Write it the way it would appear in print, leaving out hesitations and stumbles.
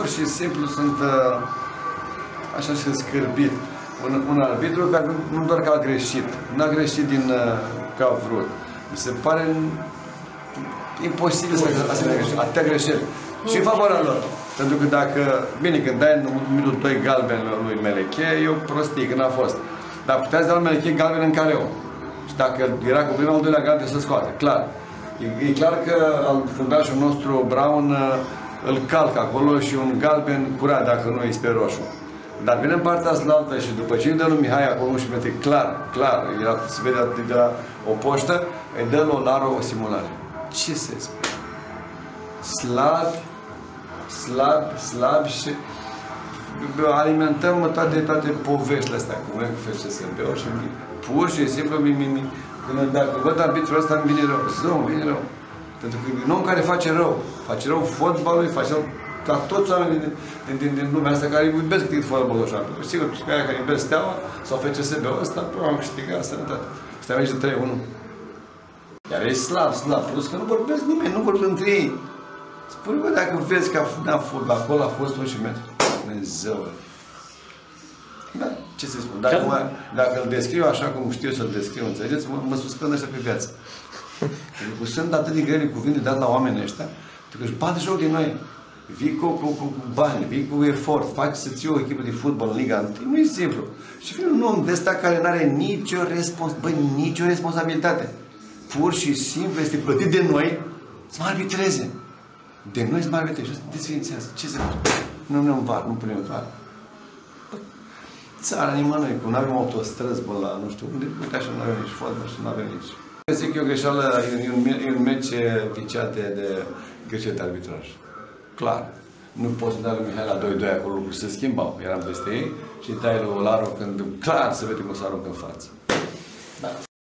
pur și simplu sunt așa și scârbit. Un arbitru care nu doar că a greșit, n-a greșit din că a vrut. Mi se pare imposibil să atâtea greșeli. Și în favoarea lor. Pentru că dacă, bine, când dai în minutul 2 galben lui Meleche, e o prostie, că n-a fost. Dar puteai să dai lui Meleche galben în careu. Și dacă era cu primul, al doilea galben să scoate, clar. E clar că fundașul nostru, Brown, îl calcă acolo și un galben curat, dacă nu e pe roșu. Dar vine în partea asta și după ce îi dă lui Mihai acolo 11 metri, clar, se vede de la o poștă, îi dă lui Olaru o simulare. Ce se spune? Slab și alimentăm toate poveștile astea cu noi, cu FCSB-ul și pur și simplu dacă văd arbitrul ăsta îmi vine rău, îmi vine rău. Pentru că e un om care face rău fotbalului, face rău ca toți oamenii din lumea asta care iubesc fotbalul așa. Sigur, pe aia care iubesc Steaua sau FCSB-ul ăsta, probabil câștiga sănătate. Steaua aici de 3-1. Iar e slab, plus că nu vorbesc nimeni, nu vorbesc între ei. Spune-mă dacă vezi că acolo a fost 11 metri. Dumnezeu. Da, ce să spun? Dacă îl descriu așa cum știu să-l descriu, înțelegeți, mă suspend ăștia pe viață. Pentru că sunt atât de grele cuvinte dat la oamenii ăștia, pentru că își bate joc din noi. Vii cu bani, vii cu efort, faci să ții o echipă de fotbal în Liga 1. Nu e simplu. Și vine un om de ăsta care nu are nicio responsabilitate. Pur și simplu este plătit de noi să mă arbitreze. De noi să mă arbitreze. Și desfințează. Ce să fac? Nu ne var, nu punem var. Țara nimănui, că nu avem autostrăzi pe la nu știu unde. Uite așa, nu avem nici fotbal și nu avem nici. Zic că e o greșeală, e un meci viciat de greșeli de arbitraj. Clar. Nu poți să dai lui Mihai la 2-2 acolo, lucruri se schimbau. Eram peste ei și dai lui Olaru când clar se vede cum s-a aruncă în față. Da.